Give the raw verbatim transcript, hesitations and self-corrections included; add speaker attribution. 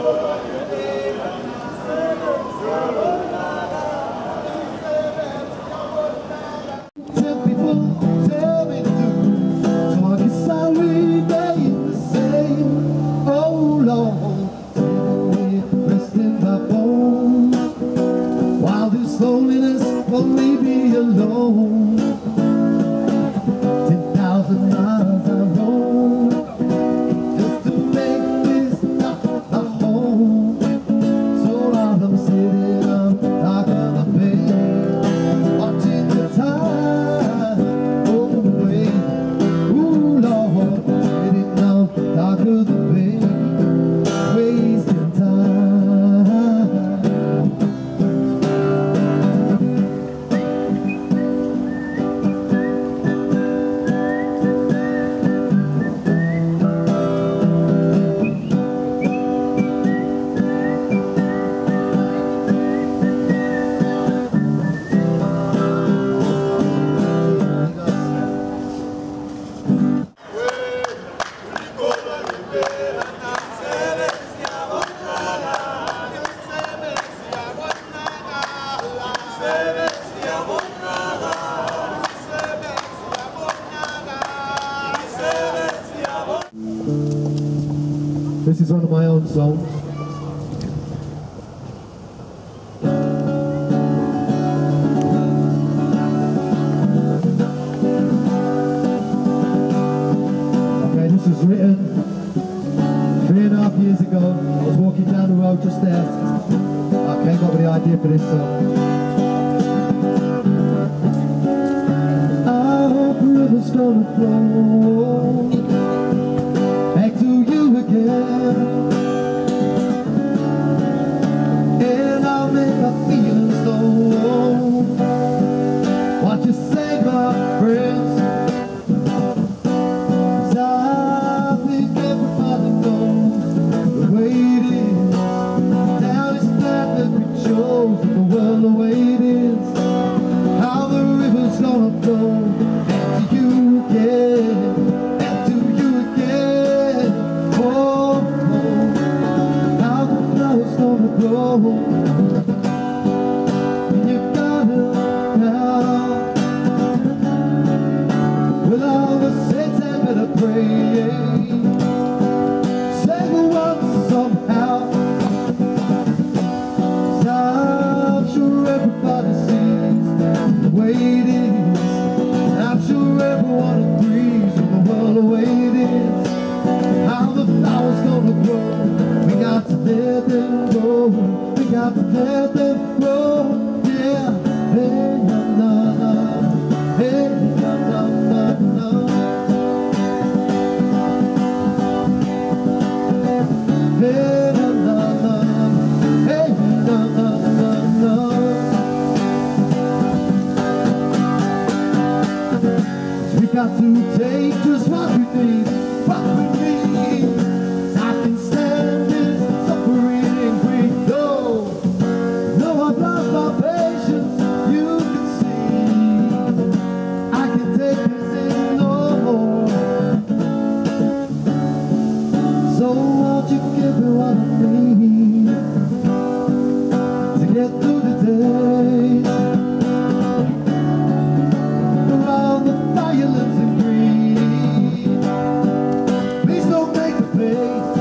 Speaker 1: Loneliness won't leave me alone. Ten thousand miles I roam just to make this not my home. So while I'm sitting on the dock of the bay, watching the tide go away. Ooh Lord, sitting on the dock of the bay, wasting time. This is one of my own songs. Okay, this was written three and a half years ago. I was walking down the road just there. I came up with the idea for this song. I hope the river's gonna flow back to you again, and I'll make my feelings low. What you say, my friends? 'Cause I think everybody knows the way it is. Down is bad that we chose the world the way it is. How the river's gonna flow back to you again, back to you again. Oh, oh, how the flowers gonna grow, and you gotta now. With all the saints I better pray, say the one somehow. 'Cause I'm sure everybody sees the way it is. I'm sure everyone agrees with the world the way it is. How the flowers gonna grow, we got to let them grow, we got to let them grow, yeah. Hey, na na na, hey, na na na na. Hey, na na na, hey, na na na na. We got to take just what we need, what we need. I can stand this suffering and grief. No, no, I've lost my patience. You can see I can take this in no more. So won't you give me what I need to get through the day? Around the violence and greed, please don't make a face.